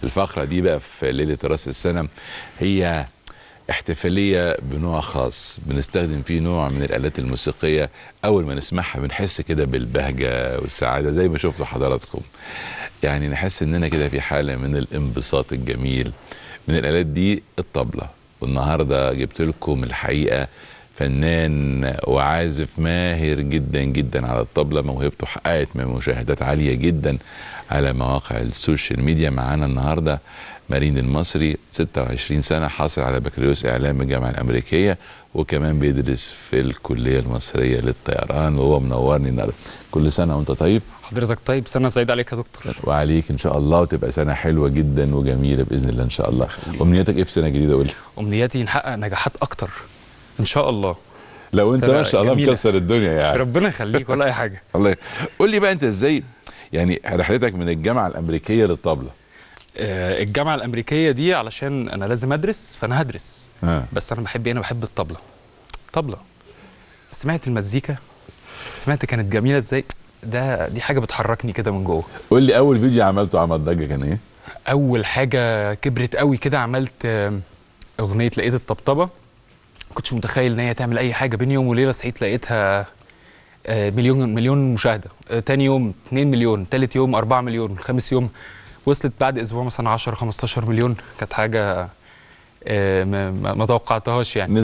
الفقرة دي بقى في ليلة راس السنة هي احتفالية بنوع خاص، بنستخدم فيه نوع من الآلات الموسيقية أول ما نسمعها بنحس كده بالبهجة والسعادة زي ما شفتوا حضراتكم. يعني نحس إننا كده في حالة من الانبساط الجميل. من الآلات دي الطبلة، والنهاردة جبت لكم الحقيقة فنان وعازف ماهر جدا جدا على الطبلة. موهبته حققت مشاهدات عالية جدا على مواقع السوشيال ميديا. معانا النهاردة مارين المصري، 26 سنة، حاصل على بكالوريوس إعلام من الجامعة الأمريكية، وكمان بيدرس في الكلية المصرية للطيران، وهو منورني النهارده. كل سنة وأنت طيب. حضرتك طيب، سنة سعيدة عليك يا دكتور. وعليك إن شاء الله، وتبقى سنة حلوة جدا وجميلة بإذن الله إن شاء الله. أمنياتك إيه في سنة جديدة؟ قول لي. أمنياتي نحقق نجاحات أكتر إن شاء الله. لو أنت ما شاء الله مكسر الدنيا يعني. ربنا يخليك ولا أي حاجة. الله. قول لي بقى أنت إزاي يعني رحلتك من الجامعة الأمريكية للطبلة؟ الجامعة الأمريكية دي علشان أنا لازم أدرس، فأنا هدرس. بس أنا بحب إيه؟ أنا بحب الطبلة. طبلة. سمعت المزيكا، سمعت كانت جميلة إزاي. دي حاجة بتحركني كده من جوه. قول لي أول فيديو عملته عمل ضجة كان إيه؟ أول حاجة كبرت قوي كده، عملت أغنية لقيت الطبطبة. كنتش متخيل إن هي تعمل أي حاجة. بين يوم وليلة صحيت لقيتها مليون مشاهدة. تاني يوم 2 مليون، تالت يوم 4 مليون، خامس يوم وصلت بعد اسبوع مثلا 10 15 مليون. كانت حاجه ما توقعتهاش يعني.